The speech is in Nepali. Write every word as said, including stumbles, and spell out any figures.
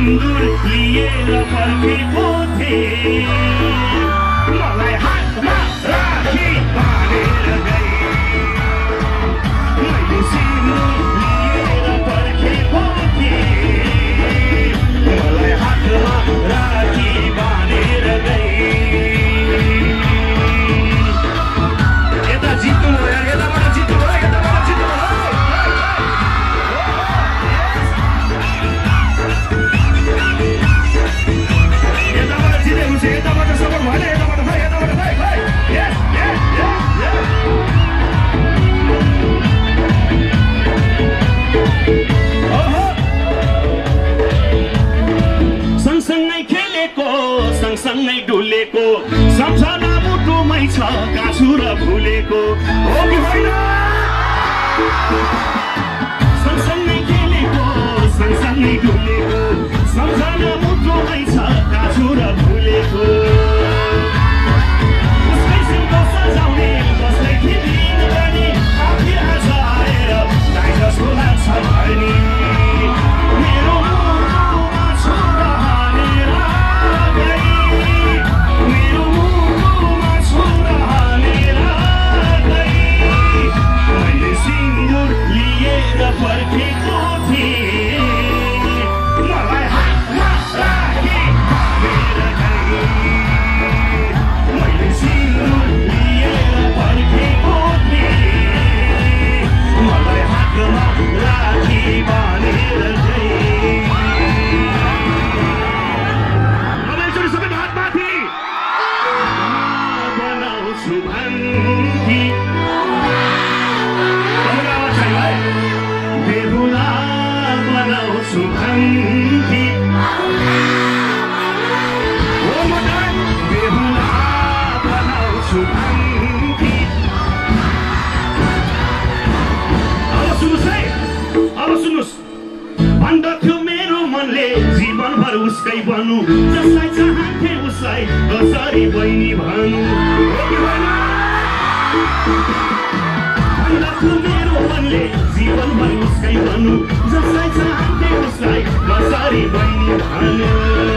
सिन्दुर लिएर फर्केको थिएँ मलाई हातमा राखी बाँधेर गए मैले सिन्दुर लिएर फर्केको थिएँ मलाई हातमा राखी बाँधेर गए यता जित्नु भयो यताबाट जित्नु भयो यताबाट जित्नु भयो यताबाट जितेको छ यताबाट सपोर्ट भएन यताबाट भाइ यताबाट भाइ भाइ यस यस यस यस ओहो सँगसँगै खेलेको सँगसँगै डुलेको सम्झना मुटुमै छ काछु र भुलेको हो कि होइन सँगसँगै खेलेको सँगसँगै डुलेको सम्झना मुटुमै छ काछु र भुलेको उसकै सिउँदो सजाउने कसलाई थिमिन गर्ने आफै आज आएर दाइ जस्तो लाग्छ भनी मेरो मुटुमा छुरा हानेर गई मेरो मुटुमा छुरा हानेर गई मैले सिन्दुर लिएर फर्केको थिएँ मलाई हातमा राखी बाँधेर गई मैले सिन्दुर लिएर फर्केको थिएँ मलाई हातमा राखी बाँधेर गई अब एकचोटि सबै हात माथि बनाउँछु भन्थी तपाईँको आवाज छैन है बेहुला बनाउँछु भन्थी हो म बेहुला बनाउँछु भन्थी अब सुन्नुहोस् है अब सुन्नुहोस् भन्दथ्यो मेरो मनले जीवनभर उसकै बनु जसलाई चाहन्थे उसलाई कसरी बहिनी भनु हो कि होइन भन्दथ्यो मेरो मनले जीवनभर उसकै बनु जसलाई चाहन्थे उसलाई कसरी बहिनी भनु